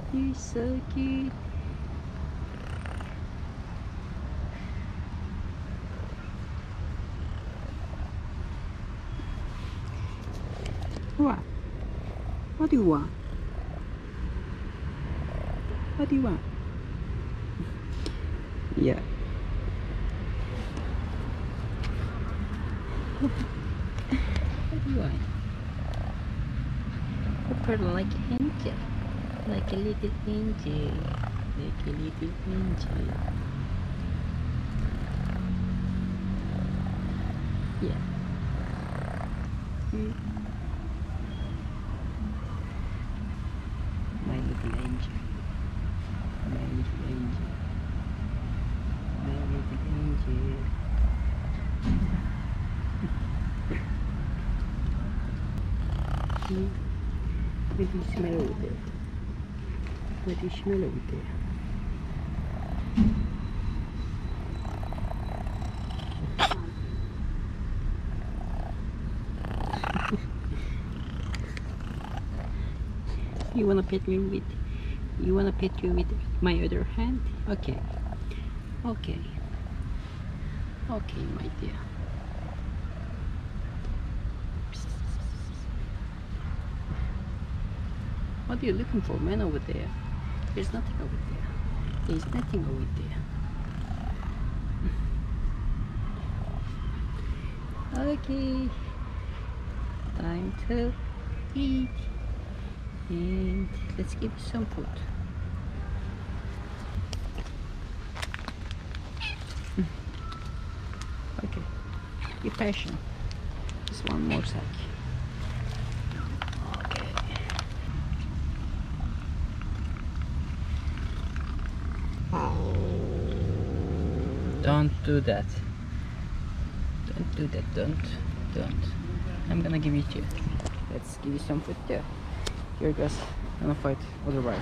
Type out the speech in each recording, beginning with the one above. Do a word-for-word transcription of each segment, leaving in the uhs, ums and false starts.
You're so cute. What? What do you want? What do you want? Yeah. What do you want? You purr like an angel. Like a little angel. Like a little angel. Yeah. Hmm. My little angel. My little angel. My little angel. Hmm. What do you smell over there? What do you smell over there? You wanna pet me with? You wanna pet you with my other hand? Okay. Okay. Okay, my dear. What are you looking for, man, over there? There's nothing over there. There's nothing over there. Okay. Time to eat. And let's give you some food. Okay. Be patient. Just one more sec. Don't do that. Don't do that. Don't. Don't. I'm gonna give you two. Let's give you some food too. You're just gonna fight otherwise.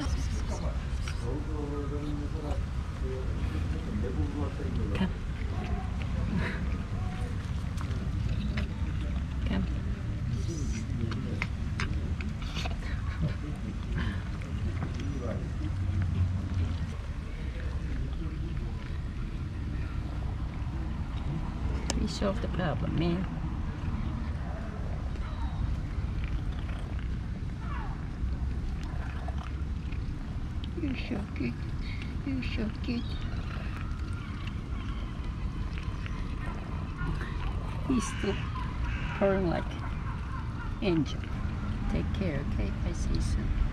Come. Come. We solved the problem, man. You're so cute. You're so cute. He's still purring like angel. Take care, okay? I see you soon.